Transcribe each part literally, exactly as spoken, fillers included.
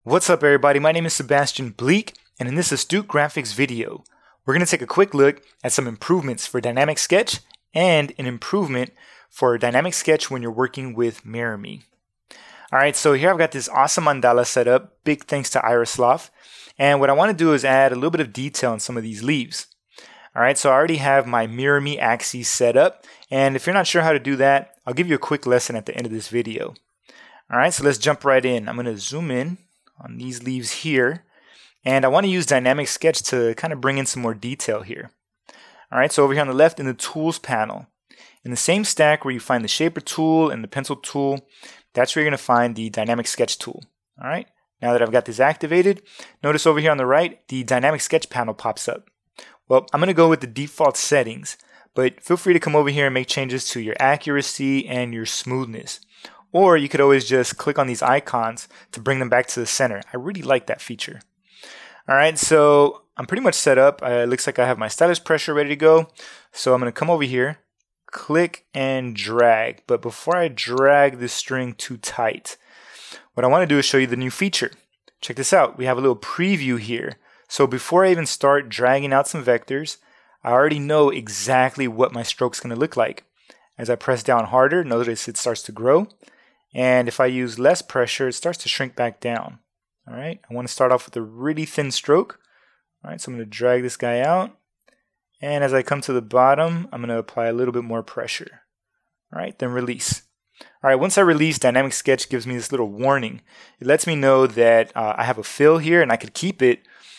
What's up everybody, my name is Sebastian Bleak, and in this Astute Graphics video, we're going to take a quick look at some improvements for DynamicSketch and an improvement for DynamicSketch when you're working with MirrorMe. Alright, so here I've got this awesome mandala set up, big thanks to Irislov, and what I want to do is add a little bit of detail on some of these leaves. Alright, so I already have my MirrorMe axes set up, and if you're not sure how to do that, I'll give you a quick lesson at the end of this video. Alright, so let's jump right in. I'm going to zoom in on these leaves here, and I want to use DynamicSketch to kind of bring in some more detail here. Alright, so over here on the left in the Tools panel, in the same stack where you find the Shaper tool and the Pencil tool, that's where you're going to find the DynamicSketch tool. Alright, now that I've got this activated, notice over here on the right, the DynamicSketch panel pops up. Well, I'm going to go with the default settings, but feel free to come over here and make changes to your accuracy and your smoothness. Or you could always just click on these icons to bring them back to the center. I really like that feature. Alright, so I'm pretty much set up. Uh, it looks like I have my stylus pressure ready to go. So I'm going to come over here, click and drag. But before I drag this string too tight, what I want to do is show you the new feature. Check this out. We have a little preview here. So before I even start dragging out some vectors, I already know exactly what my stroke's going to look like. As I press down harder, notice it starts to grow. And if I use less pressure, it starts to shrink back down. All right, I want to start off with a really thin stroke. All right, so I'm going to drag this guy out. And as I come to the bottom, I'm going to apply a little bit more pressure. All right, then release. All right, once I release, DynamicSketch gives me this little warning. It lets me know that uh, I have a fill here and I could keep it,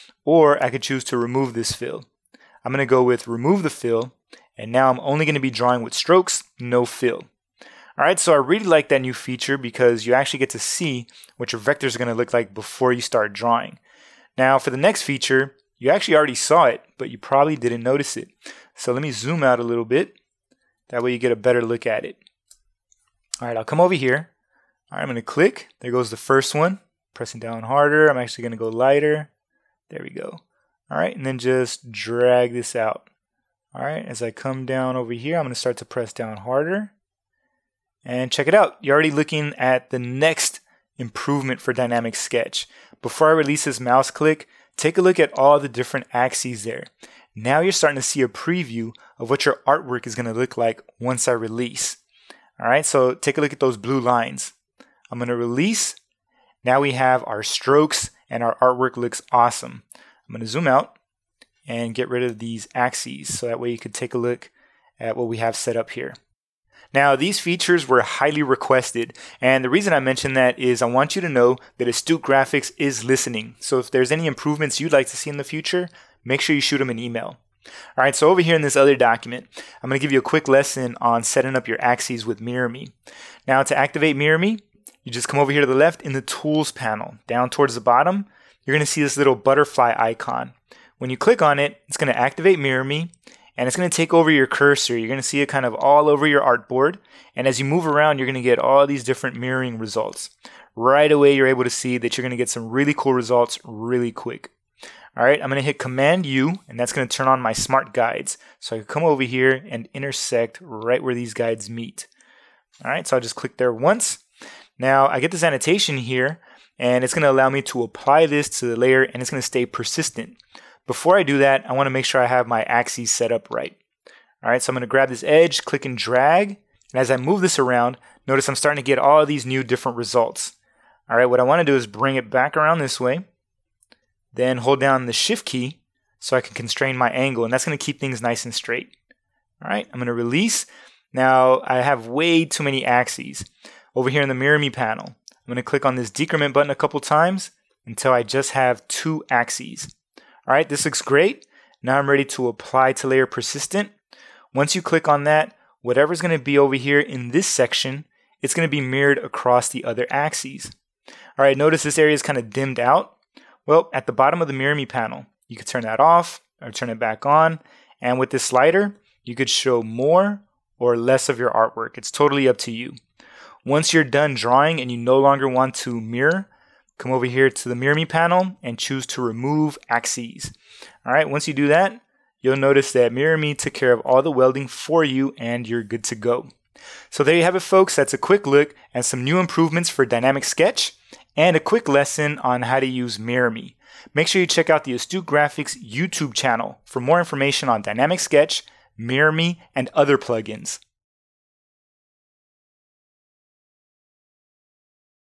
or I could choose to remove this fill. I'm going to go with remove the fill, and now I'm only going to be drawing with strokes, no fill. Alright, so I really like that new feature because you actually get to see what your vectors are going to look like before you start drawing. Now for the next feature, you actually already saw it, but you probably didn't notice it. So let me zoom out a little bit. That way you get a better look at it. Alright, I'll come over here. Alright, I'm going to click. There goes the first one. Pressing down harder. I'm actually going to go lighter. There we go. Alright, and then just drag this out. Alright, as I come down over here, I'm going to start to press down harder. And check it out, you're already looking at the next improvement for DynamicSketch. Before I release this mouse click, take a look at all the different axes there. Now you're starting to see a preview of what your artwork is going to look like once I release. Alright, so take a look at those blue lines. I'm going to release. Now we have our strokes and our artwork looks awesome. I'm going to zoom out and get rid of these axes so that way you can take a look at what we have set up here. Now, these features were highly requested, and the reason I mention that is I want you to know that Astute Graphics is listening. So if there's any improvements you'd like to see in the future, make sure you shoot them an email. Alright, so over here in this other document, I'm going to give you a quick lesson on setting up your axes with MirrorMe. Now, to activate MirrorMe, you just come over here to the left in the Tools panel. Down towards the bottom, you're going to see this little butterfly icon. When you click on it, it's going to activate MirrorMe. And it's going to take over your cursor. You're going to see it kind of all over your artboard. And as you move around, you're going to get all these different mirroring results. Right away, you're able to see that you're going to get some really cool results really quick. All right, I'm going to hit Command U, and that's going to turn on my smart guides. So I can come over here and intersect right where these guides meet. All right, so I'll just click there once. Now I get this annotation here, and it's going to allow me to apply this to the layer, and it's going to stay persistent. Before I do that, I want to make sure I have my axes set up right. Alright, so I'm going to grab this edge, click and drag, and as I move this around, notice I'm starting to get all of these new different results. Alright, what I want to do is bring it back around this way, then hold down the Shift key so I can constrain my angle, and that's going to keep things nice and straight. Alright, I'm going to release. Now, I have way too many axes. Over here in the MirrorMe panel, I'm going to click on this decrement button a couple times until I just have two axes. Alright, this looks great. Now I'm ready to apply to layer persistent. Once you click on that, whatever's going to be over here in this section, it's going to be mirrored across the other axes. Alright, notice this area is kind of dimmed out. Well, at the bottom of the MirrorMe panel, you could turn that off or turn it back on. And with this slider, you could show more or less of your artwork. It's totally up to you. Once you're done drawing and you no longer want to mirror, come over here to the MirrorMe panel and choose to remove axes. Alright, once you do that, you'll notice that MirrorMe took care of all the welding for you and you're good to go. So there you have it folks, that's a quick look at some new improvements for DynamicSketch and a quick lesson on how to use MirrorMe. Make sure you check out the Astute Graphics YouTube channel for more information on DynamicSketch, MirrorMe, and other plugins.